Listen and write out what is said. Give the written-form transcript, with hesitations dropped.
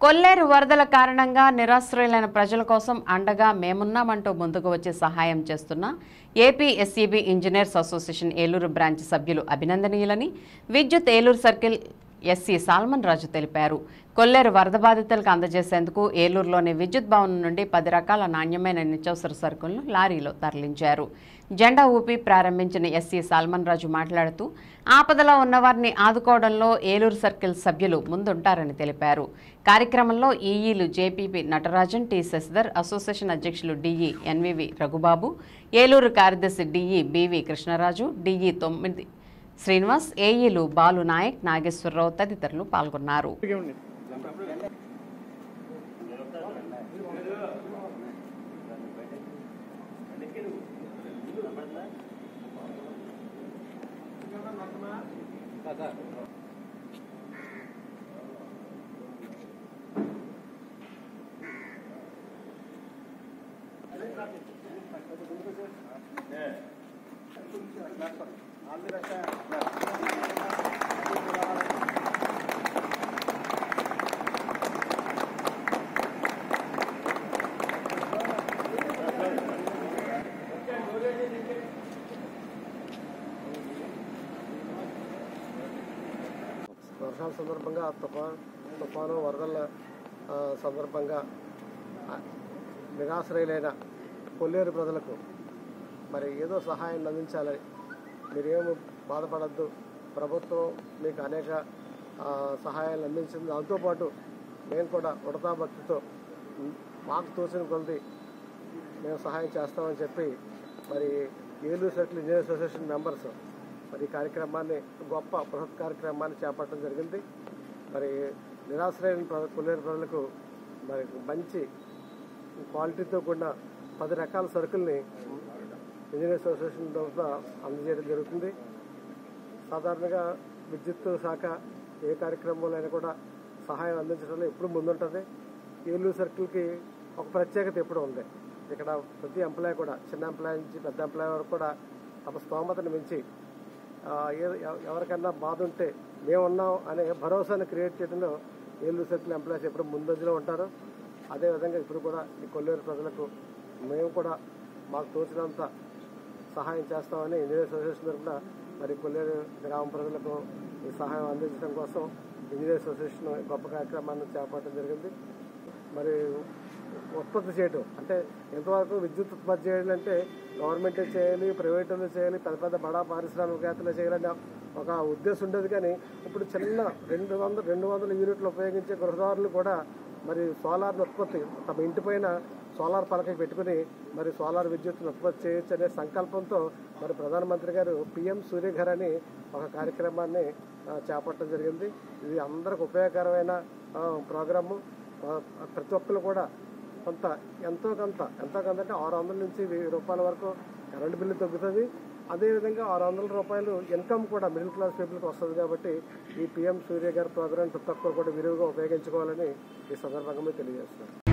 కొల్లేరు వరదల కారణంగా నిరాశ్రయులైన ప్రజల కోసం అండగా మేమున్నామంటూ ముందుకు వచ్చి సహాయం చేస్తున్న AP SEB engineers association Eluru branch సభ్యులు అభినందనీయులని విద్యుత్ ఏలూరు సర్కిల్ ఎస్సీ సాల్మన్ రాజు తెలిపారు. కొల్లేరు వరద బాధితులకు అందజేసేందుకు ఏలూరులోని విద్యుత్ భవనం నుండి 10 రకాల నాణ్యమైన నిత్యావసర సరుకులను లారీలో తరలించారు. జెండా ఊపి ప్రారంభించిన ఎస్సీ సాల్మన్ రాజు మాట్లాడుతూ ఆపదలో ఉన్నవారిని ఆదుకోవడంలో ఏలూరు సర్కిల్ సభ్యులు ముందుంటారని తెలిపారు. కార్యక్రమంలో ఈఈలు JPP Natarajan, T Sasidhar, association అధ్యక్షులు డిఈ ఎన్వివి రఘుబాబు, ఏలూరు కార్యదర్శి DE BV Krishnaraju, DE 9 Srinivas, ఏఈలు బాలు నాయక్, నాగేశ్వరరావు తదితరులు పాల్గొన్నారు. వర్షాల సందర్భంగా తుఫాను వరదల సందర్భంగా నిరాశ్రయులైన కొల్లేరు ప్రజలకు మరి ఏదో సహాయం అందించాలని, మీరేమో బాధపడద్దు, ప్రభుత్వం మీకు అనేక సహాయాలు అందించింది. దాంతోపాటు మేము కూడా ఉడతా భక్తితో మాకు తోచిన కొలది మేము సహాయం చేస్తామని చెప్పి మరి Eluru circle engineer association members మరి ఈ కార్యక్రమాన్ని గొప్ప బృహత్ కార్యక్రమాన్ని చేపట్టడం జరిగింది. మరి నిరాశ్రయమైన కొల్లేరు ప్రజలకు మరి మంచి క్వాలిటీతో కూడిన 10 రకాల సరుకుల్ని ఇంజనీర్ అసోసియేషన్ తరఫున అందజేయడం జరుగుతుంది. సాధారణంగా విద్యుత్ శాఖ ఏ కార్యక్రమంలో అయినా కూడా సహాయం అందించడంలో ఎప్పుడు ముందుంటుంది. ఏలూరు సర్కిల్కి ఒక ప్రత్యేకత ఎప్పుడు ఉంది. ఇక్కడ ప్రతి ఎంప్లాయీ కూడా, చిన్న ఎంప్లాయీ నుంచి పెద్ద ఎంప్లాయీ వరకు కూడా తమ స్తోమతను మించి ఎవరికన్నా బాధ ఉంటే మేమున్నాం అనే భరోసాను క్రియేట్ చేయడంలో ఏలూరు సర్కిల్ ఎంప్లాయీస్ ఎప్పుడు ముందంజలో ఉంటారు. అదేవిధంగా ఇప్పుడు కూడా ఈ కొల్లేరు ప్రజలకు మేము కూడా మాకు తోచినంత సహాయం చేస్తామని ఇంజనీర్ అసోసియేషన్ తరఫున మరి కొల్లేరు గ్రామ ప్రజలకు ఈ సహాయం అందించడం కోసం ఇంజనీర్ అసోసియేషన్ గొప్ప కార్యక్రమాన్ని చేపట్టడం జరిగింది. మరి ఉత్పత్తి చేయడం అంటే ఎంతవరకు విద్యుత్ ఉత్పత్తి చేయాలంటే గవర్నమెంటే చేయాలి, ప్రైవేట్ వాళ్ళు చేయాలి, పెద్ద పెద్ద బడా పారిశ్రామికవేత్తలు చేయాలని ఒక ఉద్దేశం ఉండేది. కానీ ఇప్పుడు చిన్న 200 యూనిట్లు ఉపయోగించే గృహదారులు కూడా మరి సోలార్ ఉత్పత్తి తమ ఇంటి పైన సోలార్ పలక పెట్టుకుని మరి సోలార్ విద్యుత్తును ఉత్పత్తి చేయొచ్చు అనే సంకల్పంతో మరి ప్రధానమంత్రి గారు పిఎం సూర్యఘర్ అని ఒక కార్యక్రమాన్ని చేపట్టడం జరిగింది. ఇది అందరికి ఉపయోగకరమైన ప్రోగ్రాము. ప్రతి ఒక్కరు కూడా ఎంతో కొంత అంటే 600 నుంచి 1000 రూపాయల వరకు కరెంటు బిల్లు తగ్గుతుంది. అదేవిధంగా 600 రూపాయలు ఇన్కమ్ కూడా మిడిల్ క్లాస్ పీపుల్కి వస్తుంది. కాబట్టి ఈ పిఎం సూర్యఘర్ ప్రోగ్రాం ప్రతి ఒక్కరు కూడా విరివిగా ఉపయోగించుకోవాలని ఈ సందర్భంగా తెలియజేస్తున్నారు.